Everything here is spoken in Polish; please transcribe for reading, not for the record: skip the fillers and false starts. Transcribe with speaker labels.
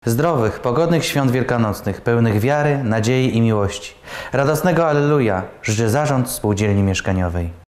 Speaker 1: Zdrowych, pogodnych świąt wielkanocnych, pełnych wiary, nadziei i miłości. Radosnego Alleluja życzę Zarząd Spółdzielni Mieszkaniowej.